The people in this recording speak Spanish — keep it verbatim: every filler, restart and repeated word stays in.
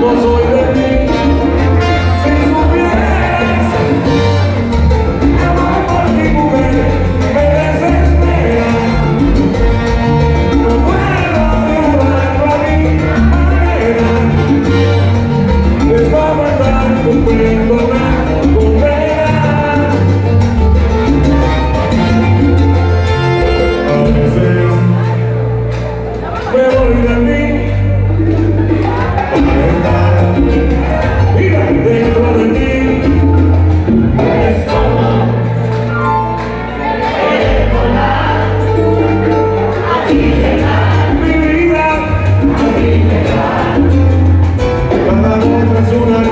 No soy de ti, si supieras mi amor por ti, mujer, me desespera. No puedo llevarlo a mi manera, les va a matar cumpliendo una condena. A veces me voy de mí. Mira dentro de ti, es como volar, a ti llegar, mi vida, a ti llegar. Cada nota es una